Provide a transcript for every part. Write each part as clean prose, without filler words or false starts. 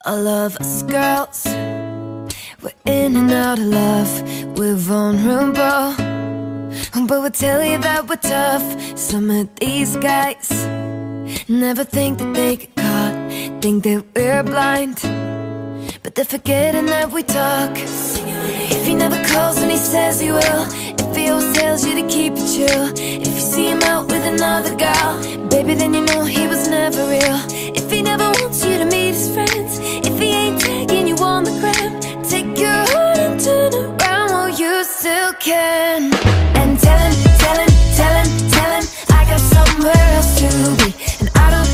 All of us girls, we're in and out of love, we're vulnerable, but we'll tell you that we're tough. Some of these guys never think that they get caught, think that we're blind, but they're forgetting that we talk. If he never calls when he says he will, if he always tells you to keep it chill, if you see him out with another gal, baby, then you know he was never real. If he never wants you to meet his friends, if he ain't tagging you on the gram, take your heart and turn around while you still can. And tell him, tell him, tell him, tell him I got somewhere else to be, and I don't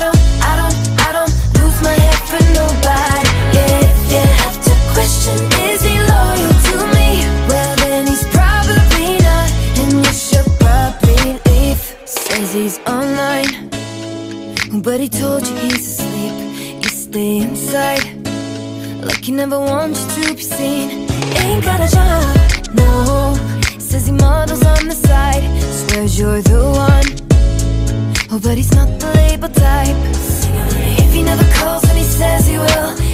lose my head for nobody. Yeah, if you have to question, is he loyal to me? Well then he's probably not, and you should probably leave. Says he's online, but he told you he's asleep. You stay inside, like he never wants you to be seen. Ain't got a job, no. Says he models on the side, swears you're the one, oh, but he's not the label type. If he never calls when he says he will,